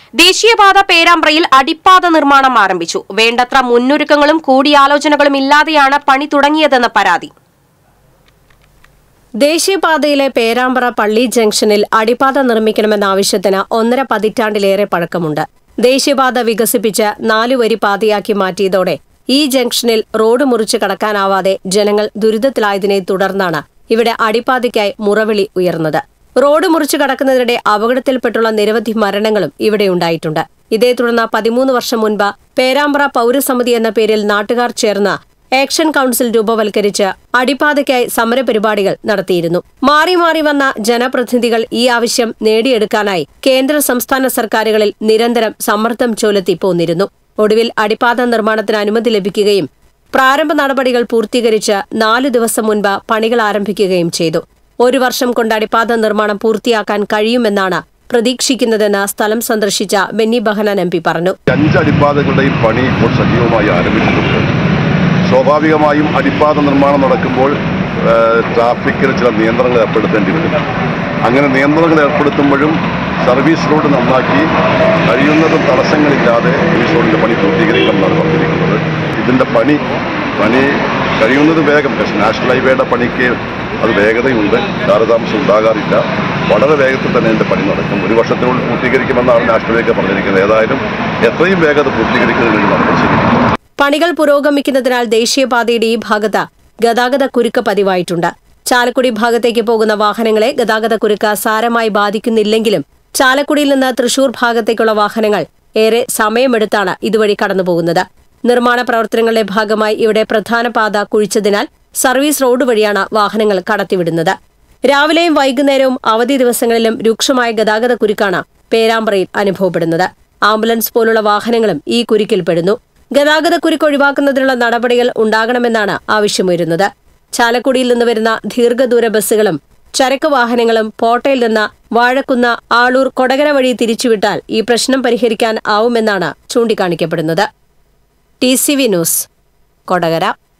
ദേശീയപാത പേരാമ്പ്രയിൽ അടിപ്പാത നിർമ്മാണം ആരംഭിച്ചു. വേണ്ടത്ര മുന്നൊരുക്കങ്ങളും കൂടിയാലോചനകളും ഇല്ലാതെയാണ് പണി തുടങ്ങിയതെന്ന് പരാതി. ദേശീയപാതയിലെ പേരാമ്പ്ര പള്ളി ജംഗ്ഷനിൽ അടിപ്പാത നിർമ്മിക്കണമെന്ന ആവശ്യത്തിന് 1.5 പതിറ്റാണ്ടിലേറെ പഴക്കമുണ്ട്. ദേശീയപാത വികസിപ്പിച്ച് 4 വരി പാതയാക്കി മാറ്റിയതോടെ ഈ ജംഗ്ഷനിൽ റോഡ് മുറിച്ച് കടക്കാനാവാതെ ജനങ്ങൾ ദുരിതത്തിലായതിനെ തുടർന്നാണ് ഇവിടെ അടിപ്പാതയ്ക്കായി മുറവിളി ഉയർന്നത്. റോഡ് മുറിച്ചു കടക്കുന്നതിനിടെ അപകടത്തിൽപ്പെട്ടുള്ള നിരവധി മരണങ്ങളും ഇവിടെയുണ്ടായിട്ടുണ്ട്. ഇതേ തുടർന്ന് 13 വർഷം മുൻപ് പേരാമ്പ്ര പൌരസമിതി എന്ന പേരിൽ നാട്ടുകാർ ചേർന്ന് ആക്ഷൻ കൌൺസിൽ രൂപവൽക്കരിച്ച് അടിപ്പാതയ്ക്കായി സമരപരിപാടികൾ നടത്തിയിരുന്നു. മാറി മാറി വന്ന ജനപ്രതിനിധികൾ ഈ ആവശ്യം നേടിയെടുക്കാനായി കേന്ദ്ര സംസ്ഥാന സർക്കാരുകളിൽ നിരന്തരം സമ്മർദ്ദം ചെലുത്തി പോന്നിരുന്നു. ഒടുവിൽ അടിപ്പാത നിർമ്മാണത്തിന് അനുമതി ലഭിക്കുകയും പ്രാരംഭ നടപടികൾ പൂർത്തീകരിച്ച് 4 ദിവസം മുൻപ് പണികൾ ആരംഭിക്കുകയും ചെയ്തു. 1 വർഷം കൊണ്ട് അടിപ്പാത നിർമ്മാണം പൂർത്തിയാക്കാൻ കഴിയുമെന്നാണ് പ്രതീക്ഷിക്കുന്നതെന്ന് സ്ഥലം സന്ദർശിച്ച ബെന്നി ബെഹനാൻ MP പറഞ്ഞു. 5 അടിപ്പാതകളുടെയും പണി ഇപ്പോൾ സജീവമായി ആരംഭിച്ചിട്ടുണ്ട്. സ്വാഭാവികമായും അടിപ്പാത നിർമ്മാണം നടക്കുമ്പോൾ ട്രാഫിക്കിന് ചില നിയന്ത്രണങ്ങൾ ഏർപ്പെടുത്തേണ്ടി വരും. അങ്ങനെ നിയന്ത്രണങ്ങൾ ഏർപ്പെടുത്തുമ്പോഴും സർവീസ് റോഡ് നന്നാക്കി കഴിയുന്നതും തടസ്സങ്ങളില്ലാതെ സർവീസ് റോഡിൻ്റെ പണി പൂർത്തീകരിക്കണമെന്നാണ് പറഞ്ഞിരിക്കുന്നത്. ഇതിൻ്റെ പണി കഴിയുന്നത് വേഗം, നാഷണൽ ഹൈവേയുടെ പണിക്ക് അത് വേഗതയുണ്ട്, കാലതാമസം ഉണ്ടാകാറില്ല. വളരെ വേഗത്തിൽ തന്നെ ഇതിൻ്റെ പണി നടക്കും. 1 വർഷത്തിനുള്ളിൽ പൂർത്തീകരിക്കുമെന്നാണ് നാഷണൽ ഹൈവേ പറഞ്ഞിരിക്കുന്നത്. ഏതായാലും എത്രയും വേഗത പൂർത്തീകരിക്കുന്നതിന് വേണ്ടി നമ്മൾ ശ്രമിക്കും. പണികൾ പുരോഗമിക്കുന്നതിനാൽ ദേശീയപാതയുടെ ഈ ഭാഗത്ത് ഗതാഗത കുരുക്ക് പതിവായിട്ടുണ്ട്. ചാലക്കുടി ഭാഗത്തേക്ക് പോകുന്ന വാഹനങ്ങളെ ഗതാഗത കുരുക്ക് സാരമായി ബാധിക്കുന്നില്ലെങ്കിലും ചാലക്കുടിയിൽ നിന്ന് തൃശൂർ ഭാഗത്തേക്കുള്ള വാഹനങ്ങൾ ഏറെ സമയമെടുത്താണ് ഇതുവഴി കടന്നുപോകുന്നത്. നിർമ്മാണ പ്രവർത്തനങ്ങളുടെ ഭാഗമായി ഇവിടെ പ്രധാന പാത കുഴിച്ചതിനാൽ സർവീസ് റോഡ് വഴിയാണ് വാഹനങ്ങൾ കടത്തിവിടുന്നത്. രാവിലെയും വൈകുന്നേരവും അവധി ദിവസങ്ങളിലും രൂക്ഷമായ ഗതാഗത കുരുക്കാണ് പേരാമ്പ്രയിൽ അനുഭവപ്പെടുന്നത്. ആംബുലൻസ് പോലുള്ള വാഹനങ്ങളും ഈ കുരുക്കിൽപ്പെടുന്നു. ഗതാഗത കുരുക്ക് ഒഴിവാക്കുന്നതിനുള്ള നടപടികൾ ഉണ്ടാകണമെന്നാണ് ആവശ്യമുയരുന്നത്. ചാലക്കുടിയിൽ നിന്ന് വരുന്ന ദീർഘദൂര ബസ്സുകളും ചരക്ക് വാഹനങ്ങളും പോട്ടയിൽ നിന്ന് വാഴക്കുന്ന്, ആളൂർ, കൊടകര വഴി തിരിച്ചുവിട്ടാൽ ഈ പ്രശ്നം പരിഹരിക്കാൻ ആവുമെന്നാണ് ചൂണ്ടിക്കാണിക്കപ്പെടുന്നത്. TCV news, Kodakara.